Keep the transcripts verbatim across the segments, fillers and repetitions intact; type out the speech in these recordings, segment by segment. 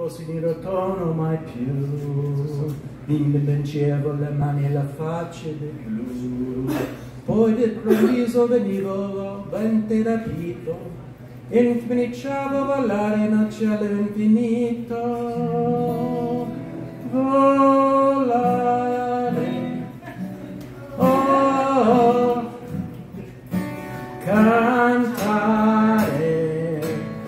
fossi di rotono mai più, invencevo le mani e la faccia di blu. Poi d'improvviso venivo ben rapito e incominciavo a volare in un cielo infinito. Volare, oh, cantare,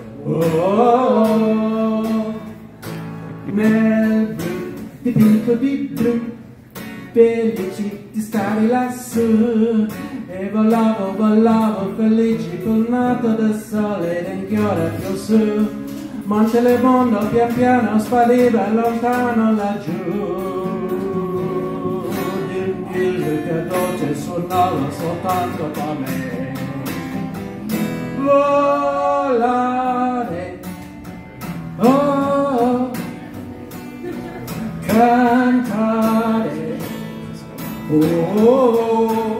oh, nel blu, dipinto di blu, felici di stare lassù, e volavo, volavo felici col nato del sole ed inchiora più su, Monte Le Mondo pian piano spariva lontano laggiù, di musica dolce suonava soltanto per me. Volare, oh, cantare, oh,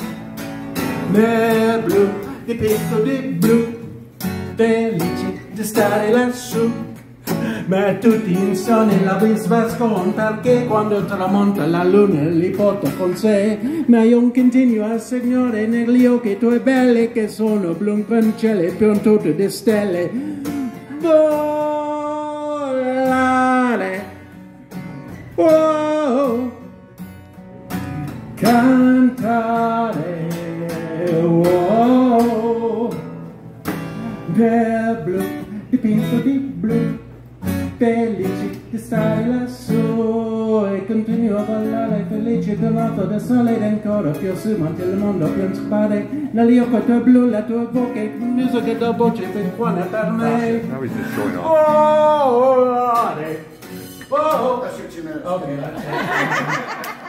nel blu, dipinto di blu, felici di stare lassù, ma tutti insonni la bisbascon, perché quando tramonta la luna li porta con sé, ma io continuo a Signore negli occhi tuoi belli che sono blu come cieli più tutti di stelle. Volare, oh, cantare, oh, del blu, dipinto di blu, felici di stare lassù, e continuo a ballare felice con l'otto del sole ed ancora più su, Monte il mondo più spare, negli occhi tuoi blu, la tua bocca, il musica che da voce per buona per me. Oh, volare, oh, That's what you meant. okay.